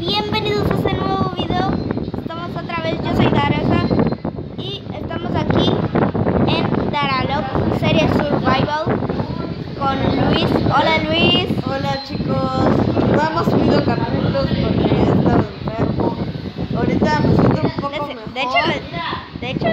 Bienvenidos a este nuevo video. Estamos otra vez, yo soy Daresa y estamos aquí en Daralog Serie Survival con Luis. Hola Luis. Hola chicos, no hemos subido capítulos porque he estado enfermo. Ahorita me siento un poco mejor. De hecho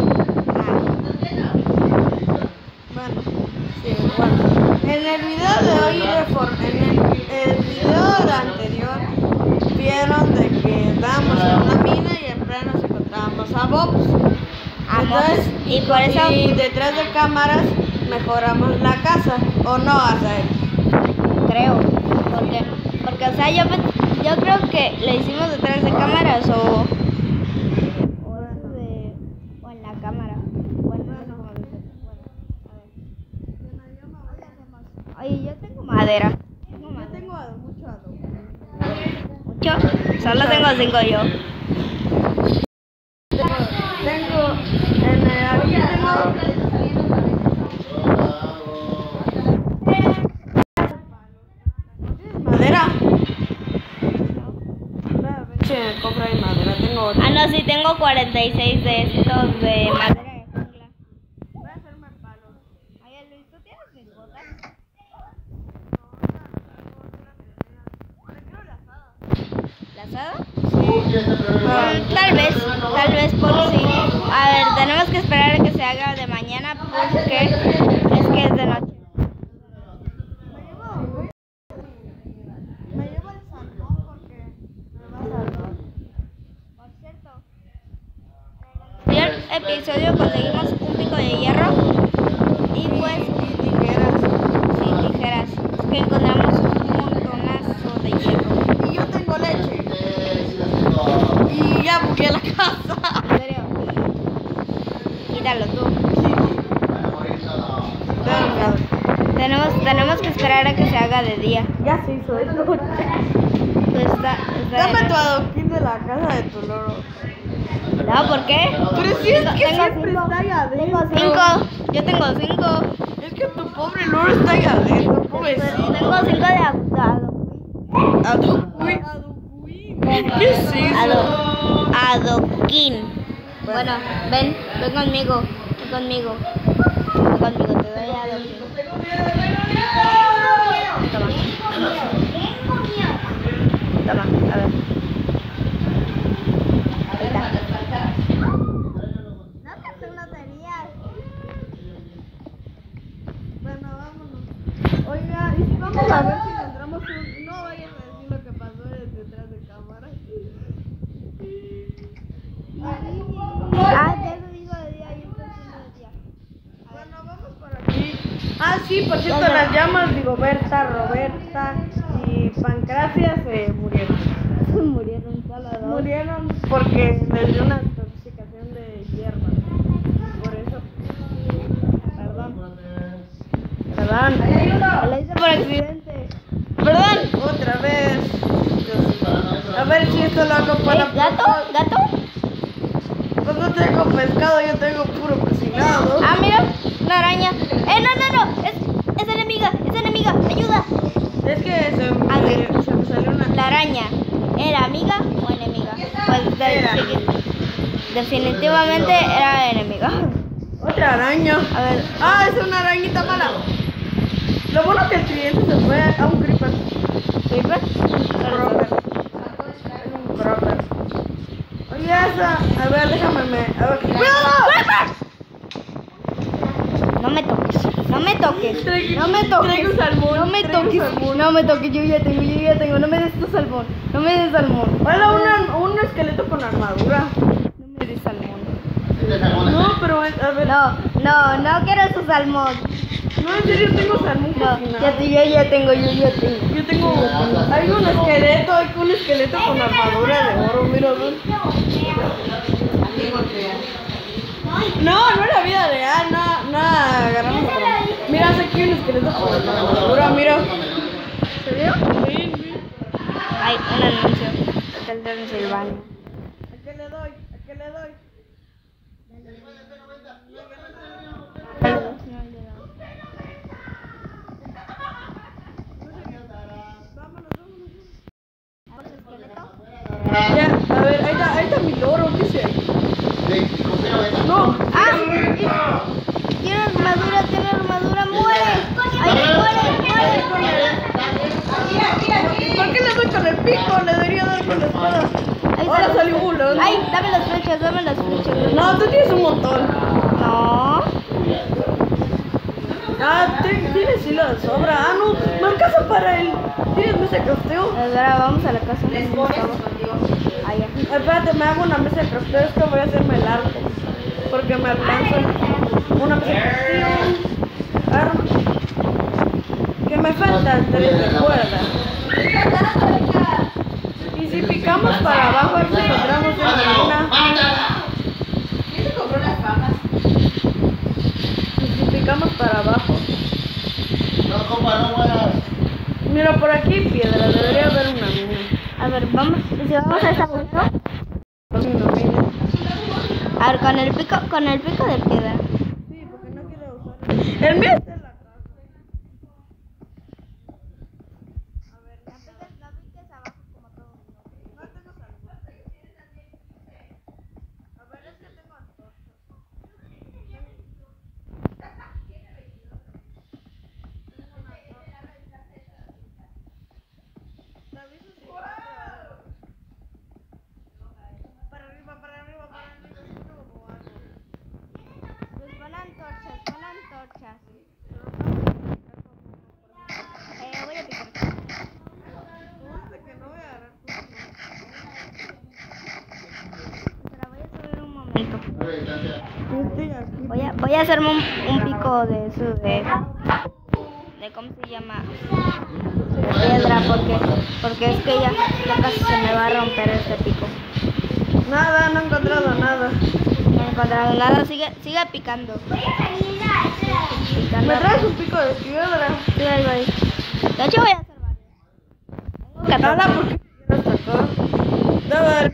Bueno, sí, bueno. En el video de hoy, en el video anterior, vieron de que estábamos en una mina y en pleno nos encontrábamos a Bobs. Entonces, y por eso y detrás de cámaras mejoramos la casa, ¿o no, Azael? creo, porque o sea, yo creo que lo hicimos detrás de cámaras o en la cámara. Bueno, no sé cómo decirlo. Bueno, a ver. Oye, yo tengo madera. Yo tengo mucho adobo. ¿Mucho? Solo tengo 5 yo. ¿Madera? Compra de madera, tengo otro. Ah, no, sí, tengo 46 de estos de madera de jungla. Voy a hacerme palos. Oye, Luis, ¿tú tienes mis botas? ¿Lazado? Tal vez por si. A ver, tenemos que esperar a que se haga de mañana porque es que es de noche. Me llevo el salmón porque me va a salvar. Por cierto, en el anterior episodio conseguimos un pico de hierro y pues Y tijeras. sin tijeras. Es que encontramos un montonazo de hierro. Y yo tengo leche. Y ya bugué la casa. ¿En serio? Quítalo tú. Tenemos que esperar a que se haga de día. Ya se hizo esto. Pues está Dame de tu noche. adoquín de la casa de tu loro. No, ¿por qué? Pero si es que Tengo siempre cinco. está ahí adentro. Tengo 5. Yo tengo 5. Es que tu pobre loro está ahí adentro, pobrecito. Tengo 5 de abogado. Adoquín. ¿Qué es eso? Adoquín. Bueno, ven conmigo. Ven conmigo, te doy adoquín. Toma, a ver. Ahí está. No te loterías. Bueno, vámonos. Oiga, y si vamos a ver si encontramos un... No vayan a decir lo que pasó detrás de cámara. Ah, ya lo digo de día, yo estoy haciendo de día. Bueno, vamos por aquí. Ah, sí, por cierto, las llamas, Rigoberta, Roberta y Pancracia se murieron. Murieron solo dos. Murieron porque les dio una intoxicación de hierba. Por eso. Perdón. Lo hice por accidente. Perdón. Otra vez. A ver si esto lo hago para... ¿Gato? Pues no tengo pescado, yo tengo puro cocinado. Ah, mira, una araña. No, es enemiga, ayuda. Es que se me salió una... La araña, ¿era amiga o enemiga? Pues definitivamente era enemiga. Otra araña. A ver, Ah, es una arañita mala. Lo bueno que el cliente se fue a un creeper. ¿creeper? Creeper. Es un creeper. Oye, esa. A ver, déjame. A ver. ¡Cuidado! No me toques. Traigo un salmón. No me toques, yo ya tengo. No me des tu salmón. Hola, un esqueleto con armadura. No me des salmón. No, pero a ver. No quiero su salmón. No, en serio tengo salmón No, cocinado. yo ya tengo. Yo tengo. Hay un esqueleto con armadura de oro. Mira, ven. No era vida real, no agarramos. Mira, hace aquí un esqueleto con armadura, mira. ¿Se vio? Sí. Hay un anuncio. Hotel Transilvania. ¿A qué le doy? Vámonos. el oro, ¿qué sé? No. ¡Ah! Tiene armadura, muere. ¡Ay, muere! ¿Por qué le doy con el pico? Le debería dar con la espada. Ahí Ahora sale. salió uno. ¡Ay, dame las flechas! No, tú tienes un montón. No. Ah, tienes hilo de sobra. Ah, no, me alcanza para el... ¿Tienes mesa de crafteo? Ahora vamos a la casa. Allá. Espérate, me hago una mesa de crafteo. Es que voy a hacerme el arco. Porque me alcanza una mesa de crafteo. Arma. Que me faltan 3 de cuerda. Y si picamos para abajo, aquí encontramos una. ¿Quién se compró las papas? Y si picamos para abajo. No, compa, no mueras. Mira, por aquí piedra. Debería haber una mina. A ver, vamos. ¿Y si vamos a esa foto? Una mina. A ver, con el pico de piedra. Sí, porque no quiero usar. El mío está en la casa. No tengo salud. A ver, es que tengo antorchas. ¿Te aviso si para arriba, para arriba, para arriba, es como algo. Pues van antorchas. Voy a picar. Conste que no voy a agarrar cosas. Espera, voy a subir un momento. Estoy aquí. Voy a hacerme un pico de eso de ¿cómo se llama? De piedra, porque es que ya casi se me va a romper este pico. Nada, no he encontrado nada. No he encontrado nada, sigue picando. ¿Me traes un pico de piedra? Sí, ahí voy. De hecho voy a hacer varios. Tengo Nada, 14. ¿por qué quieres atacar? Debe haber.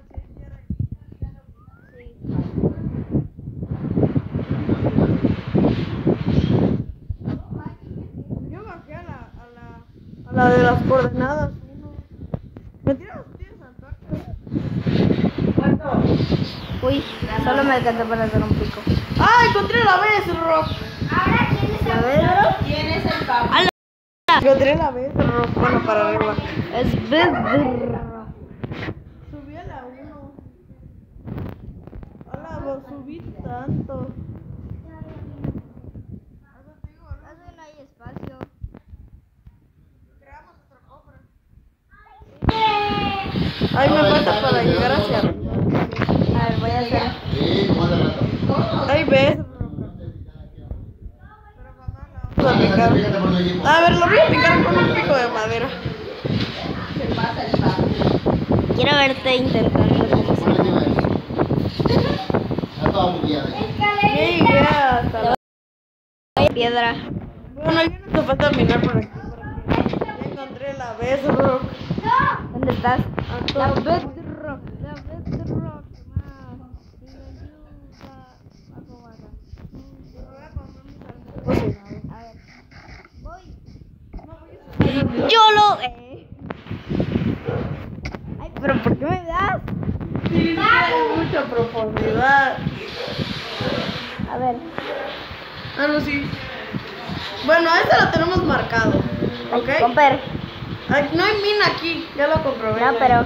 Yo bajé a la de las coordenadas. ¿Me tienes antorchas? Uy, solo me alcanzó para hacer un pico. ¡Ah, encontré la vez, Rock! A ver, ¿Quién es el papá? Encontré la vez, Rock. Bueno, para arriba. es vidro. Subí a la 1. Hola, vos subí tanto. Casi no hay espacio. Creamos otro cofre. Ay, me falta para llegar hacia arriba. A ver, voy a hacer. Sí, como hace rato. Ahí ves. Vamos a picar. Fíjate por tu equipo. A ver, lo voy a picar con un pico de madera. Se pasa el papá. Quiero verte intentando cómo se. Está todo bugueado. ¿Qué idea? Hasta la... Piedra. Bueno, ya no te falta minar por aquí. Ya encontré la vez, Rock. ¿Dónde estás? Aquí. La bedrock. Más. Y ayuda. A ver. Voy. Yo lo. Ay, pero ¿por qué me das? Sí, hay mucha profundidad. A ver. Ah, no, sí. Bueno, este lo tenemos marcado. ¿Ok? Comper. Ay, no hay mina aquí, ya lo comprobé. No, pero.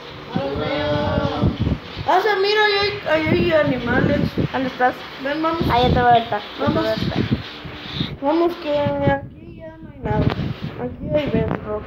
O sea, mira, ahí hay animales. ¿Dónde estás? Ven, vamos. Ahí te voy a estar. Vamos. Vamos, que aquí ya no hay nada. Aquí hay bedrock.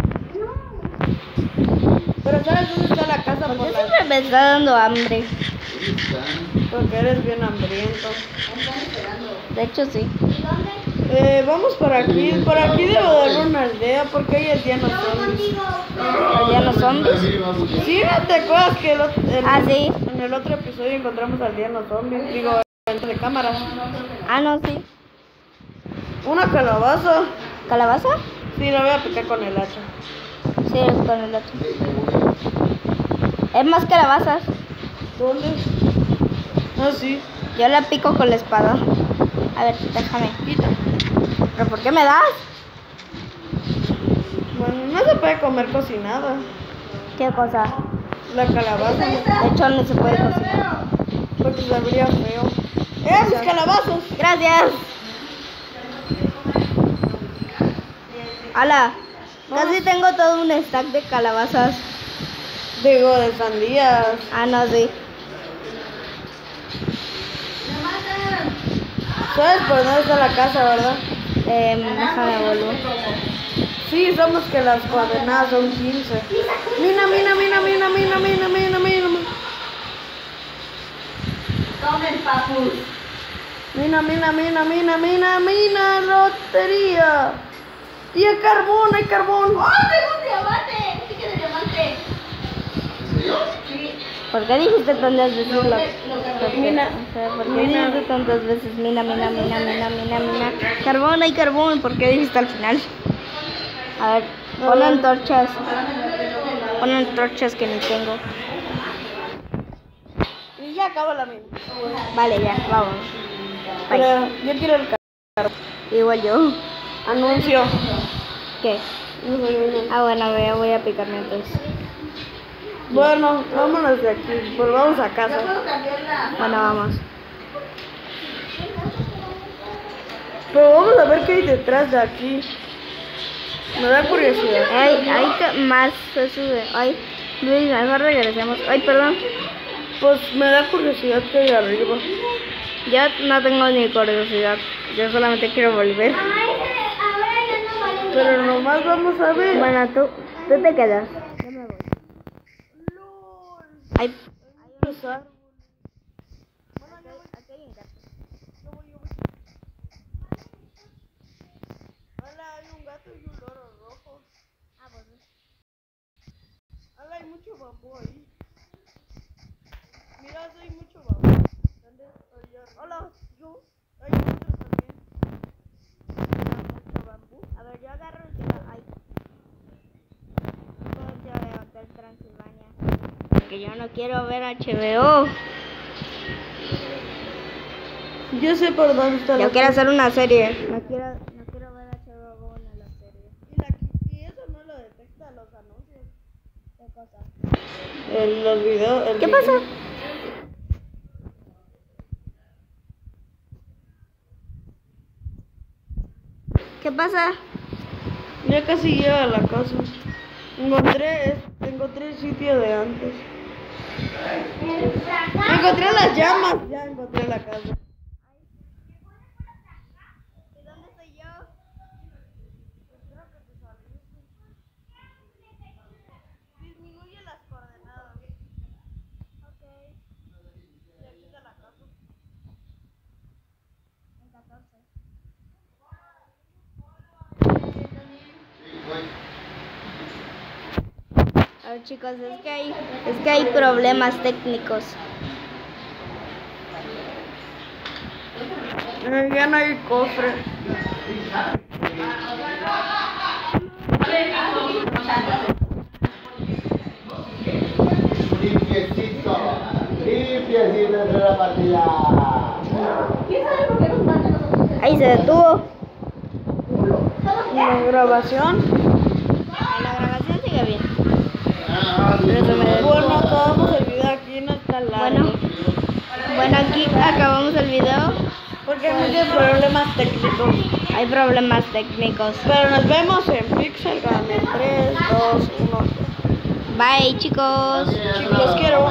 Pero ¿sabes dónde está la casa? ¿Por Por qué la... siempre me está dando hambre? Porque eres bien hambriento. De hecho, sí. Vamos por aquí. Por aquí debo de haber una aldea porque hay aldeanos zombies. ¿Aldeanos zombies? Sí, ¿no te acuerdas que Ah, sí. en el otro episodio encontramos aldeanos zombies? Digo, dentro de cámara. Ah, no, sí. Una calabaza. ¿Calabaza? Sí, la voy a picar con el hacha. Sí, con el otro. Es más calabazas. ¿Dónde? Ah, sí. Yo la pico con la espada. A ver, déjame. Quita. ¿Pero por qué me das? Bueno, no se puede comer cocinada. ¿Qué cosa? La calabaza. De hecho, no se puede cocinar. Porque se vería feo. ¡Mis calabazos! Gracias. Ala, casi tengo todo un stack de calabazas. Digo, de sandías. Ah, no, sí. ¿Sabes por dónde está la casa, verdad? Déjame volver. Sí, somos que las coordenadas son 15. Mina. Tomen, papus. Mina, lotería. Y hay carbón. ¡Oh, tengo un diamante! ¿Qué tiene diamante? ¿En serio? Sí. ¿Por qué dijiste tantas veces Lo lo que- Mina. ¿Por qué dijiste tantas veces mina? Carbón, hay carbón. ¿Por qué dijiste al final? A ver, pon antorchas. Pon antorchas que ni tengo. Y ya acaba la mina. Vale, ya, vamos. Pero yo quiero el carbón. Igual yo. Anuncio. ¿Qué? No soy una. Ah, bueno, voy a picarme entonces. Bueno, vámonos de aquí. Volvamos a Yo casa. puedo cambiar la... Bueno, vamos. Pero vamos a ver qué hay detrás de aquí. Me da curiosidad. Hay más se sube. Ay, Luis, mejor regresemos. Ay, perdón. Pues me da curiosidad qué hay arriba. Yo no tengo ni curiosidad. Yo solamente quiero volver. Pero nomás vamos a ver. Bueno, tú te quedas. Yo me voy. Ay, Los árboles. Hola, hay un gato y un loro rojo. Hola, hay mucho bambú ahí. Mira, hay mucho bambú. ¿Dónde estoy yo? Hola, yo. Hay muchos también. mucho bambú. A ver, yo agarro el que no hay. ¿Cómo se va a Hotel Transilvania? Porque yo no quiero ver HBO. Yo sé por dónde está Yo la quiero hacer una serie. No quiero ver HBO en la serie. Y eso no lo detecta los anuncios. ¿Qué cosa? Los videos. ¿Qué pasa? ¿Qué pasa? Ya casi llego a la casa. Encontré el sitio de antes. Encontré las llamas. Ya encontré la casa. ¿Y dónde estoy yo? Disminuye las coordenadas. Ok. Y aquí está la casa. En 14. Sí, voy. A ver, chicos, es que hay problemas técnicos. Ya no hay cofre. Limpiecito entre la partida. ¿Quién sabe por qué nos matan nosotros? Ahí se detuvo. La grabación. La grabación sigue bien. Ah, Pero se me detuvo. Bueno, acabamos el video aquí, no está largo. Bueno, aquí acabamos el video. Porque hay muchos problemas técnicos. Hay problemas técnicos. Pero nos vemos en Pixel Gun en 3, 2, 1. Bye, chicos. Chicos, quiero